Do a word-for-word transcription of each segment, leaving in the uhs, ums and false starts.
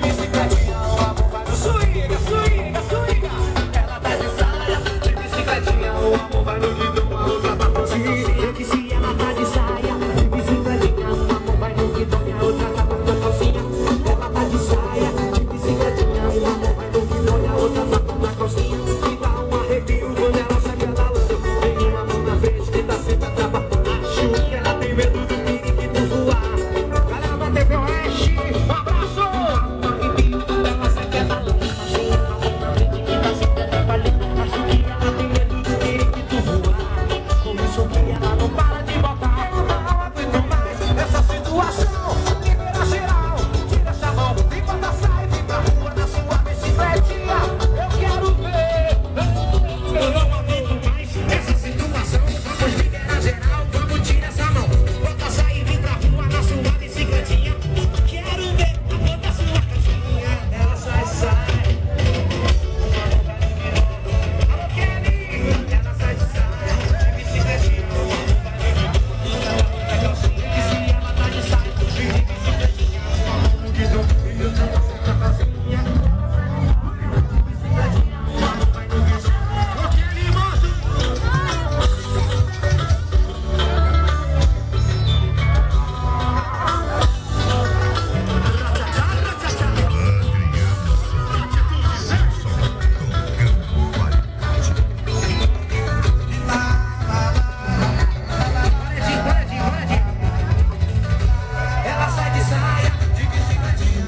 bicicletinha, o amor vai no swinga, swinga, swinga. Ela tá de saia, de bicicletinha, o amor vai no guidão, a outra tá com calcinha. Que se ela tá de saia, de bicicletinha, o amor vai no guidão e a outra tá com calcinha. Ela tá de saia, de bicicletinha, o amor vai no guidão e a outra tá com calcinha. E dá um arrepio quando ela sai pedalando. Tem uma mão na frente que tá sempre atrapalhando. Acho que ela tem medo do periquito voar. Galera da T V Oeste, um abraço! Dá um arrepio quando ela sai pedalando. Tem uma mão na frente que tá sempre atrapalhando. Acho que ela tem medo do periquito voar. Com isso que ela não para de botar. Eu não aguento mais essa situação. Libera geral, tira essa mão e bota sai, vem pra rua na sua bicicletinha. Eu quero ver. Eu não aguento mais essa situação. Vamos liberar geral, vamos tirar essa mão. Bota sai e vem pra rua na sua bicicletinha. Quero ver a cor da sua caixinha. Ela sai, sai. Alô, Kelly. Ela sai de saia, de bicicletinha. Ela sai de saia, de bicicletinha.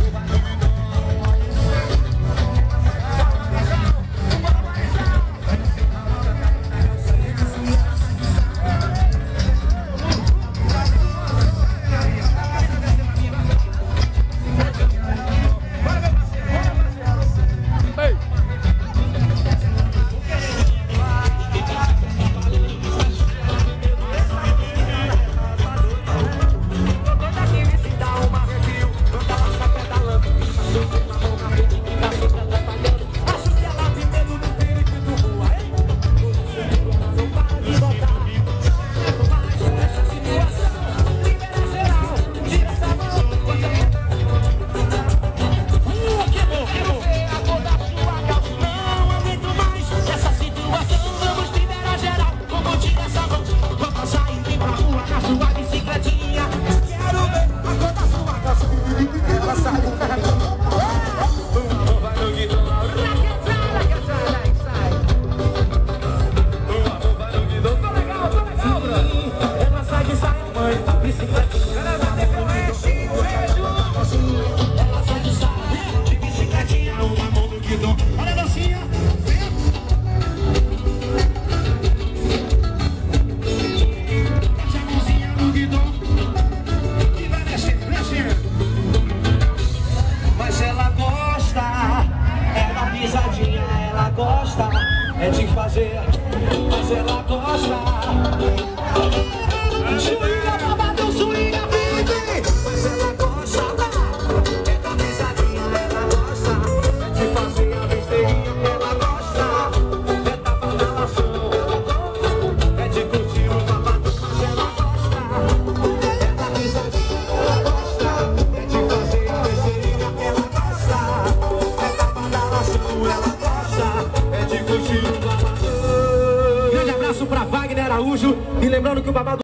Mas ela gosta, ela pisadinha, ela gosta, é de fazer, mas ela gosta. Swinga, babado, swinga, baby. Mas ela gosta, é da pisadinha, ela gosta, é de fazer a besteirinha, ela gosta, é da badalação, é de curtir o babado, mas ela gosta, é da pisadinha, ela gosta, é de fazer a besteirinha, ela gosta, é da badalação, ela gosta, é de curtir o babado. Grande abraço pra Wagner Araújo e lembrando que o babado